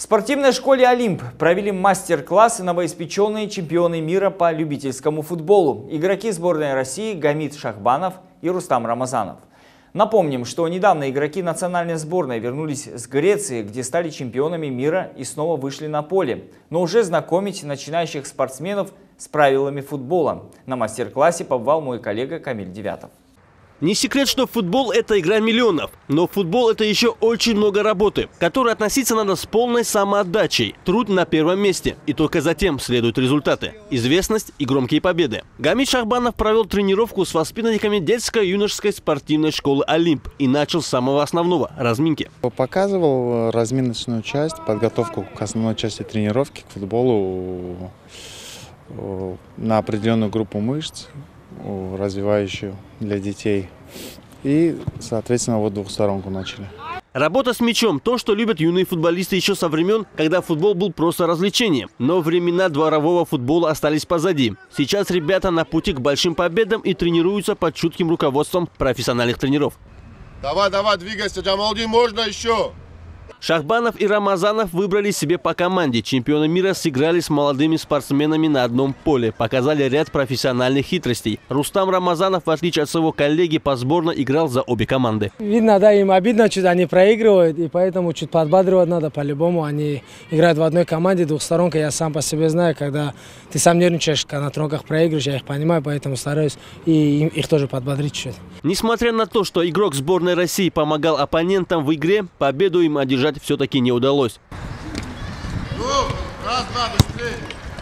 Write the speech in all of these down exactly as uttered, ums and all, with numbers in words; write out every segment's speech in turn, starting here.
спортивной школе «Олимп» провели мастер-классы новоиспеченные чемпионы мира по любительскому футболу. Игроки сборной России Гамид Шахбанов и Рустам Рамазанов. Напомним, что недавно игроки национальной сборной вернулись с Греции, где стали чемпионами мира и снова вышли на поле. Но уже знакомить начинающих спортсменов с правилами футбола. На мастер-классе побывал мой коллега Камиль Девятов. Не секрет, что футбол – это игра миллионов. Но футбол – это еще очень много работы, к которой относиться надо с полной самоотдачей. Труд на первом месте. И только затем следуют результаты. Известность и громкие победы. Гамид Шахбанов провел тренировку с воспитанниками детско-юношеской спортивной школы «Олимп» и начал с самого основного – разминки. Показывал разминочную часть, подготовку к основной части тренировки, к футболу на определенную группу мышц, развивающую для детей. И, соответственно, вот двухсторонку начали. Работа с мячом – то, что любят юные футболисты еще со времен, когда футбол был просто развлечением. Но времена дворового футбола остались позади. Сейчас ребята на пути к большим победам и тренируются под чутким руководством профессиональных тренеров. Давай, давай, двигайся, Джамалдин, можно еще? Шахбанов и Рамазанов выбрали себе по команде. Чемпионы мира сыграли с молодыми спортсменами на одном поле. Показали ряд профессиональных хитростей. Рустам Рамазанов, в отличие от своего коллеги по сборной, играл за обе команды. Видно, да, им обидно, чуть они проигрывают, и поэтому чуть подбадривать надо по-любому. Они играют в одной команде, двухсторонка. Я сам по себе знаю, когда ты сам нервничаешь, когда на тренировках проигрываешь, я их понимаю, поэтому стараюсь и их тоже подбодрить чуть. Несмотря на то, что игрок сборной России помогал оппонентам в игре, победу им одержать все-таки не удалось. Раз, два, быстрее.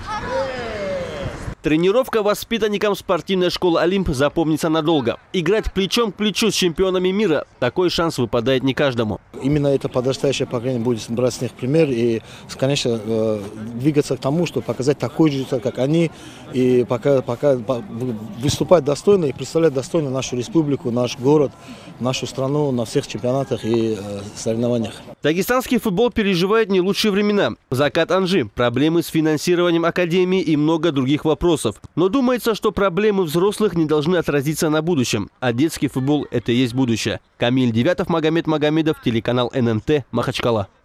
Тренировка воспитанникам спортивной школы «Олимп» запомнится надолго. Играть плечом к плечу с чемпионами мира – такой шанс выпадает не каждому. Именно это подрастающее поколение будет брать с них пример и, конечно, двигаться к тому, чтобы показать такой же результат, как они, и пока, пока выступать достойно и представлять достойно нашу республику, наш город, нашу страну на всех чемпионатах и соревнованиях. Дагестанский футбол переживает не лучшие времена. Закат Анжи, проблемы с финансированием академии и много других вопросов. Но думается, что проблемы взрослых не должны отразиться на будущем. А детский футбол – это и есть будущее. Камиль Девятов, Магомед Магомедов, телеканал эн эн тэ, Махачкала.